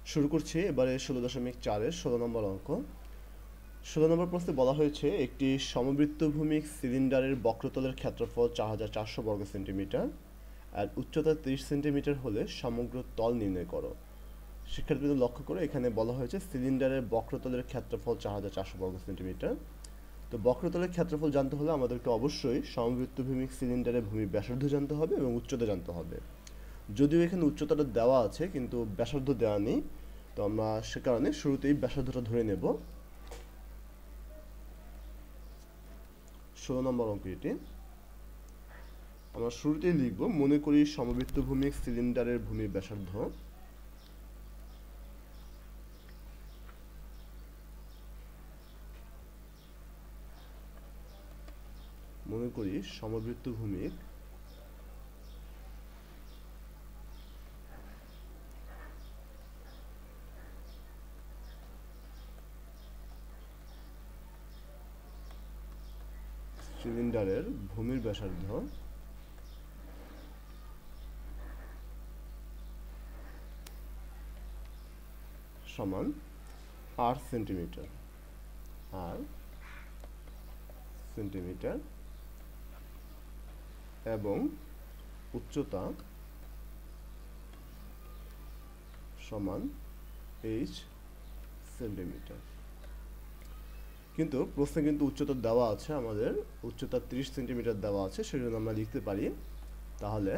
শুরু করছি এবারে 16.4-এর 16 নম্বর অঙ্ক। 16 নম্বর প্রশ্নে বলা হয়েছে একটি সমবৃত্তভূমিক সিলিন্ডারের বক্রতলের ক্ষেত্রফল 4400 বর্গ সেন্টিমিটার আর উচ্চতা 30 সেন্টিমিটার হলে সমগ্র তল নির্ণয় করো। শিক্ষার্থীদের লক্ষ্য করে এখানে বলা হয়েছে সিলিন্ডারের বক্রতলের ক্ষেত্রফল 4400 বর্গ সেন্টিমিটার। তো বক্রতলের ক্ষেত্রফল জানতে হলে আমাদেরকে অবশ্যই সমবৃত্তভূমিক সিলিন্ডারের ভূমির ব্যাসার্ধ জানতে হবে এবং উচ্চতা জানতে হবে। যদিও এখানে উচ্চতাটা দেওয়া আছে কিন্তু ব্যাসার্ধ দেওয়া নেই, তো আমরা সে কারণে শুরুতেই ব্যাসার্ধটা ধরে নেব। 16 নম্বর অঙ্ক এটি। আমরা শুরুতেই লিখব মনে করি সমবৃত্তভূমিক সিলিন্ডারের ভূমির ব্যাসার্ধ মনে করি সমবৃত্তভূমিক সিলিন্ডারের ভূমির ব্যাসার্ধ সমান 8 সেন্টিমিটার এবং উচ্চতা সমান h সেন্টিমিটার। কিন্তু প্রশ্নে কিন্তু উচ্চতা দেওয়া আছে, আমাদের উচ্চতা 30 সেন্টিমিটার দেওয়া আছে, সেজন্য আমরা লিখতে পারি তাহলে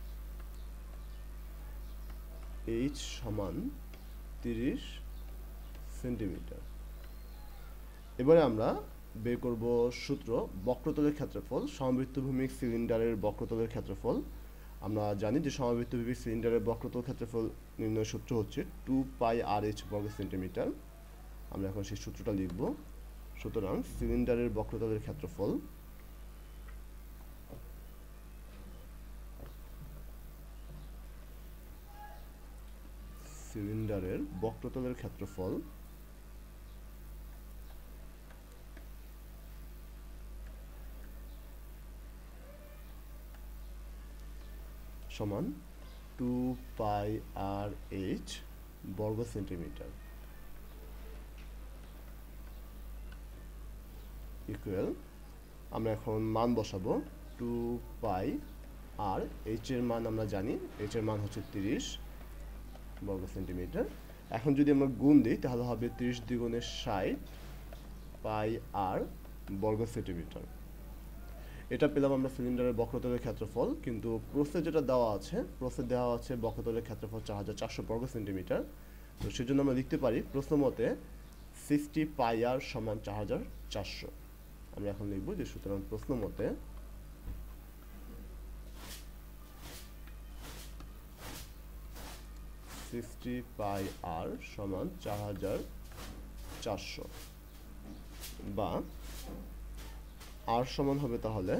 h সমান 30 সেন্টিমিটার। এবারে আমরা বের করব সূত্র বক্রতলের ক্ষেত্রফল। সমবৃত্তভূমিক সিলিন্ডারের বক্রতলের ক্ষেত্রফল আমরা জানি যে সমবৃত্তভূমিক সিলিন্ডারের বক্রতল ক্ষেত্রফল নির্ণয়ের সূত্র হচ্ছে 2πrh বর্গ সেন্টিমিটার। আমরা এখন সেই সূত্রটা লিখব। সুতরাং সিলিন্ডারের বক্রতলের ক্ষেত্রফল সমান 2πrh বর্গ সেন্টিমিটার ইকুয়াল, আমরা এখন মান বসাবো 2π আর h এর মান আমরা জানি, h এর মান হচ্ছে 30 বর্গ সেন্টিমিটার। এখন যদি আমরা গুণ দিই তাহলে হবে 30 দ্বিগুণে 60 পাই আর বর্গ সেন্টিমিটার। এটা পেলাম আমরা সিলিন্ডারের বক্রতলের ক্ষেত্রফল। কিন্তু প্রশ্নে যেটা দেওয়া আছে, বক্রতলের ক্ষেত্রফল 4400 বর্গ সেন্টিমিটার। তো সেজন্য আমরা লিখতে পারি প্রশ্ন মতে 60 পাই আর সমান 4400। আমরা এখন লিখব যে সুতরাং প্রশ্ন মতে পাই আর সমান 4400 বা আর সমান হবে তাহলে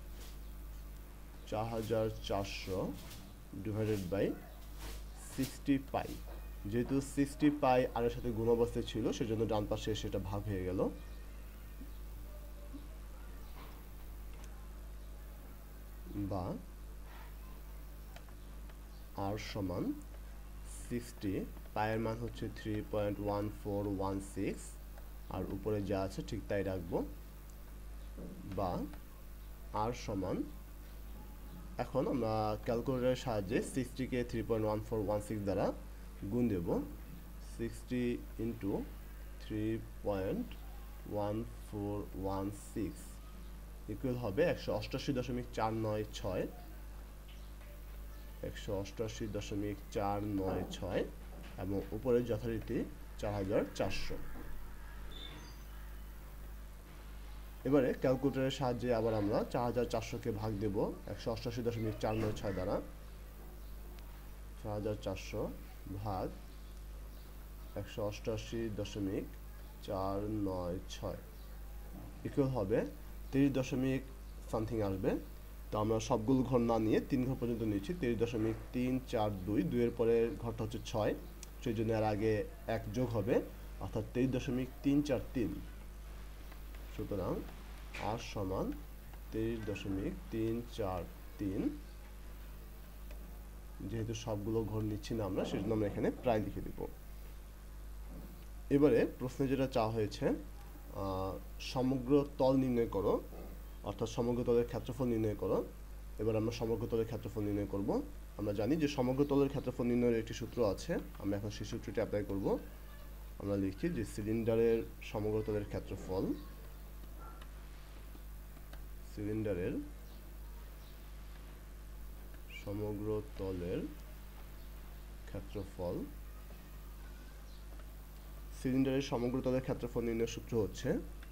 4400 ডিভাইডেড বাই 60 পাই। যেহেতু 60 পাই আর এর সাথে গুণ অবস্থায় ছিল সেজন্য ডান পাশে সেটা ভাগ হয়ে গেল, বা আর সমান 60 পায়ের মান হচ্ছে 3.1416 আর উপরে যা আছে ঠিক তাই রাখবো, বা আর সমান, এখন আমরা ক্যালকুলেটরের সাহায্যে 60কে 3.1416 দ্বারা গুণ দেব। 60 ইন্টু 3.1416 ইকুয়াল হবে 188.496 এবং উপরে যথারীতি 4400। এবারে ক্যালকুলেটরের সাহায্যে আবার আমরা 4400কে ভাগ দেব 188.496 দ্বারা। 4400 ভাগ 188.496 ইকুয়াল হবে 30 দশমিক সামথিং আসবে। তো আমরা সবগুলো ঘর না নিয়ে 3 ঘর পর্যন্ত নিচ্ছি। 30.342, 2 এর পরে ঘরটা হচ্ছে 6, সেই জন্য এর আগে 1 যোগ হবে, অর্থাৎ 23.343। সুতরাং আর সমান 23.343। যেহেতু সবগুলো ঘর নিচ্ছি না আমরা, সেজন্য আমরা এখানে প্রায় লিখে দেব। এবারে প্রশ্নে যেটা চাওয়া হয়েছে সমগ্র তল নির্ণয় করো, অর্থাৎ সমগ্র তলের ক্ষেত্রফল নির্ণয় করো। এবার আমরা সমগ্র তলের ক্ষেত্রফল নির্ণয় করব। আমরা জানি যে সমগ্র তলের ক্ষেত্রফল নির্ণয়ের একটি সূত্র আছে, আমরা এখন সেই সূত্রটি অ্যাপ্লাই করব। আমরা লিখি যে সিলিন্ডারের সমগ্র তলের ক্ষেত্রফল, সিলিন্ডারের সমগ্র তলের ক্ষেত্রফল, সিলিন্ডারের সমগ্র তলের ক্ষেত্রফল নির্ণয়ের সূত্র হচ্ছে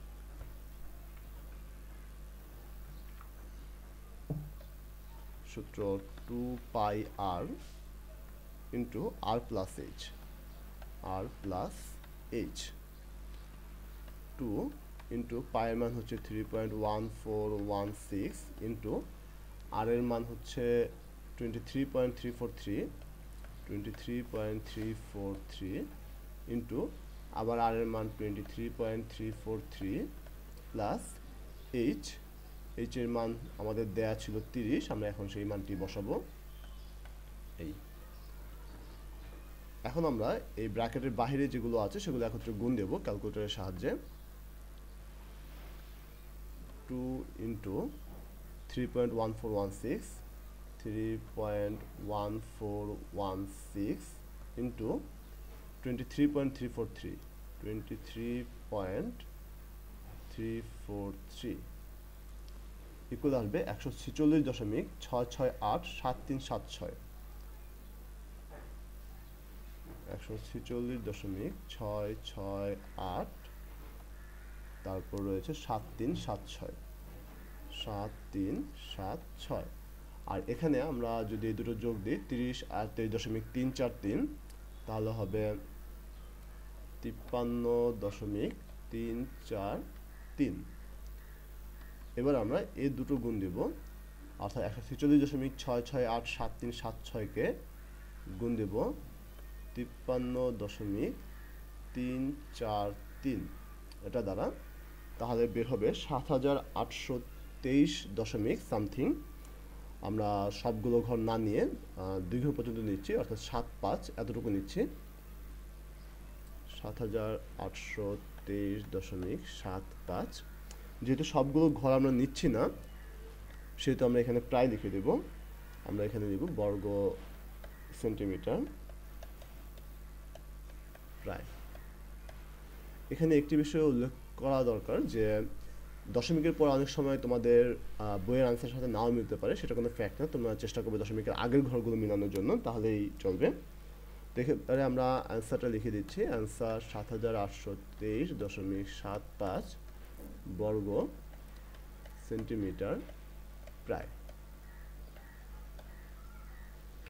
সূত্র 2 πr into r plus H, r plus H. 2 into পায়ের মান হচ্ছে 3.1416 ইন্টু আর এর মান হচ্ছে 23.343 ইন্টু আবার আর এর মান 23.343 প্লাস এইচ, এইচ এর মান আমাদের দেয়া ছিল 30, আমরা এখন সেই মানটি বসাবো। এই এখন আমরা এই ব্র্যাকেটের বাইরে যেগুলো আছে সেগুলো একত্রে গুণ দেব ক্যালকুলেটরের সাহায্যে। 2 ইন্টু 3.1416 ইন্টু 23.343 ইকুয়াল আসবে 146.6687376, 146.668, তারপর রয়েছে 7376। আর এখানে আমরা যদি এই দুটো যোগ দিই 30 আর 23.343, তাহলে হবে 53.343। এবার আমরা এই দুটো গুণ দেব, অর্থাৎ 146.6687376কে গুণ দেব 53.343 এটা দ্বারা, তাহলে বের হবে 7823 সামথিং। আমরা সবগুলো ঘর না নিয়ে দীর্ঘ পর্যন্ত নিচ্ছি, অর্থাৎ 75 এতটুকু নিচ্ছি, 7823.75। যেহেতু সবগুলো ঘর আমরা নিচ্ছি না, সেহেতু আমরা এখানে প্রায় লিখে দেব। আমরা এখানে লিখব বর্গ সেন্টিমিটার প্রায়। এখানে একটি বিষয় উল্লেখ করা দরকার যে দশমিকের পর অনেক সময় তোমাদের বইয়ের আনসারের সাথে নাও মিলতে পারে, সেটা কোনো ফ্যাক্ট না। তোমরা চেষ্টা করবে দশমিকের আগের ঘরগুলো মিলানোর জন্য, তাহলেই চলবে। দেখে আমরা অ্যান্সারটা লিখে দিচ্ছি। অ্যান্সার 7823.75 বর্গ সেন্টিমিটার প্রায়।